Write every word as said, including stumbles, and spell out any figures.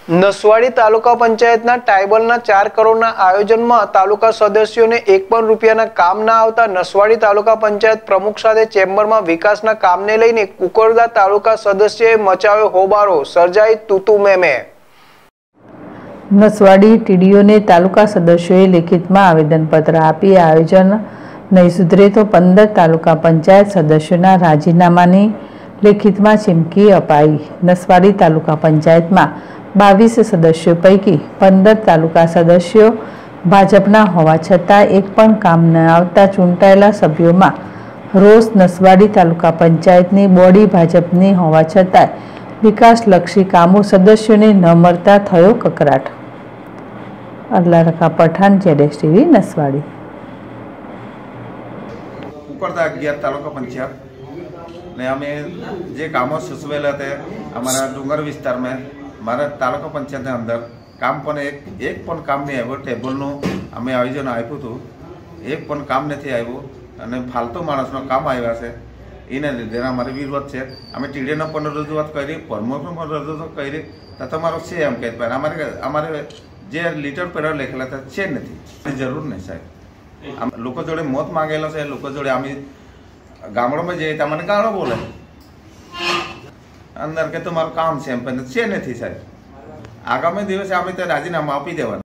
નસવાડી તાલુકા પંચાયતના ટ્રાયબલના ચાર કરોડના આયોજનમાં તાલુકા સદસ્યોને એક પણ રૂપિયાના કામ ના આવતા નસવાડી તાલુકા પંચાયત પ્રમુખ સાથે ચેમ્બરમાં વિકાસના કામને લઈને કુકરદા તાલુકા સદસ્યએ મચાવ્યો હોબાળો, સર્જાઈ તૂતુ મેમે। નસવાડી ટીડીઓને તાલુકા સદસ્યોએ લેખિતમાં આવેદનપત્ર આપી આયોજન નહીં સુધરે તો પંદર તાલુકા પંચાયત સદસ્યોના રાજીનામાની લેખિતમાં ચીમકી અપાઈ। નસવાડી તાલુકા પંચાયતમાં બાવીસ સદસ્યો પૈકી પંદર તાલુકા સદસ્યો ભાજપના હોવા છતાં એક પણ કામ ન આવતા ચૂંટાયેલા સભ્યોમાં રોષ। નસવાડી તાલુકા પંચાયતની બોડી ભાજપની હોવા છતાં વિકાસલક્ષી કામો સદસ્યોને ન મળતા થયો કકરાટ। અલ્લારકા પઠાણ, જેડેશ ટીવી, નસવાડી। કુકરદા અગિયાર તાલુકા પંચાયત ने हमें जे कामों सूचवेला थे हमारा डूंगर विस्तार में हमारा तालुका पंचायत अंदर काम पण एक एक पण काम नहीं आव्यो। टेबलનું અમે આયોજન આપ્યું હતું, એક પણ કામ નથી આવ્યું અને ફાલતુ માણસનો કામ આવ્યા છે એને લીધે અમારે વિરોધ છે। અમે ટીડીને પણ રજૂઆત કરી, પ્રમુખને પણ રજૂઆત કરી તો તમારો છે એમ કહે પણ અમારે અમારે જે લીટર પેડ લખેલા હતા છે નથી, જરૂર નહીં સાહેબ। લોકો જોડે મત માંગેલો છે, લોકો જોડે અમે ગામડામાં જઈએ તો મને ગાળો બોલે અંદર કે તમારું કામ છે એમ પણ છે નથી સાહેબ। આગામી દિવસે અમે તો રાજીનામું આપી દેવાનું।